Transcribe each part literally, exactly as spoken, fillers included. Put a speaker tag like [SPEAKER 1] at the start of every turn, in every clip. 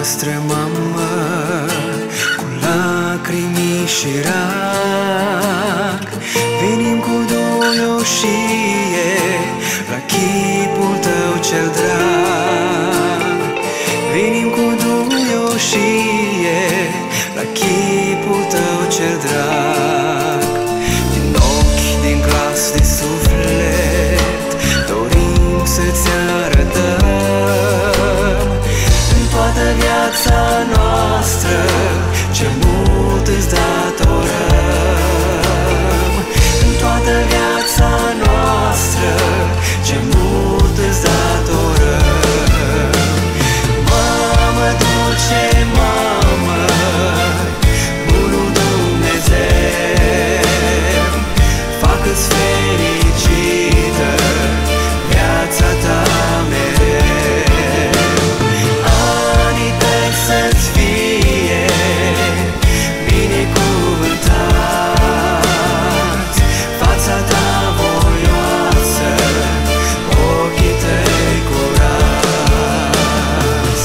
[SPEAKER 1] noastră mamă, cu lacrimi și rac, venim cu duioșie la chipul tău cel drag. Venim cu duioșie la chipul tău cel drag. Din ochi, din glas, din suflet dorim să-ți arătăm în toată viața noastră ce mult îți datorăm. În toată viața noastră ce mult îți datorăm. Mamă dulce, mamă, bunul Dumnezeu, facă-ți fericită viața ta mereu. Anii tăi să-ți fie binecuvântați, fața ta voioasă, ochii tăi curați.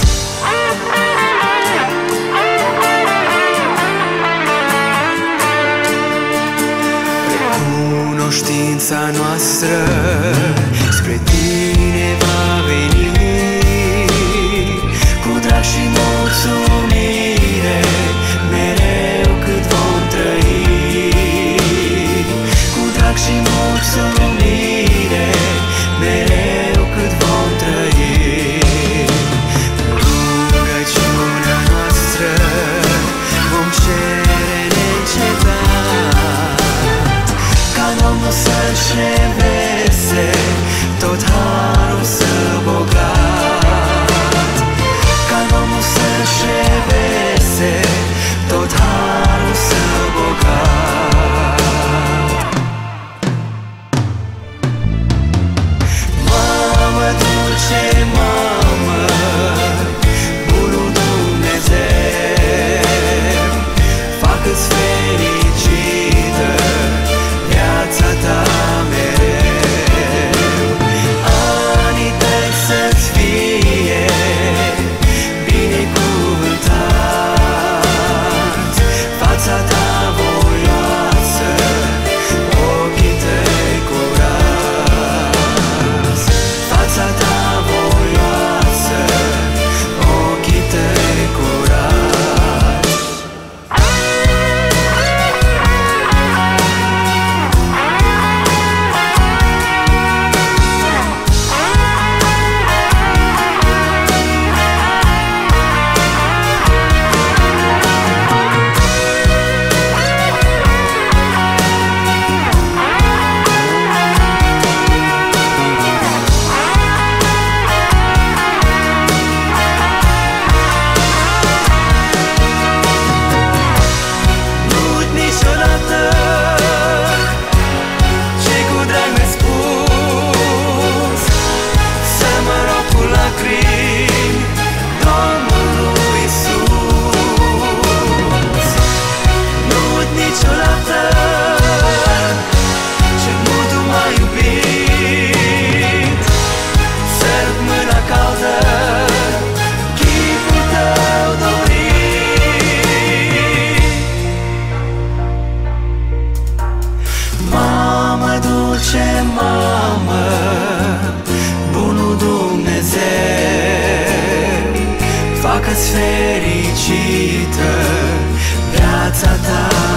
[SPEAKER 1] Recunoștința noastră spre tine va veni cu drag și mulțumire mereu cât vom trăi. Cu drag și mulțumire mereu cât vom trăi. Rugăciunea noastră vom cere neîncetat ca Domnul să-și revese tot harul său bogat. Ca Domnul să-și revese tot harul său bogat. Mamă dulce, mamă, bunul Dumnezeu, facă-ți fericită viața ta mereu. Anii tăi să-ți fie binecuvântați, fața ta voioasă, ochii tăi curați. Fața ta voioasă, ochii tăi curați. Nu uit niciodată ce cu drag mi-ai spus, să mă rog cu lacrimi Domnului Iisus. Nu uit niciodată ce mult tu m-ai iubit, sărut mâna caldă, chipul tău dorit. Mamă dulce, mamă, bunul Dumnezeu, facă-ți fericită viața ta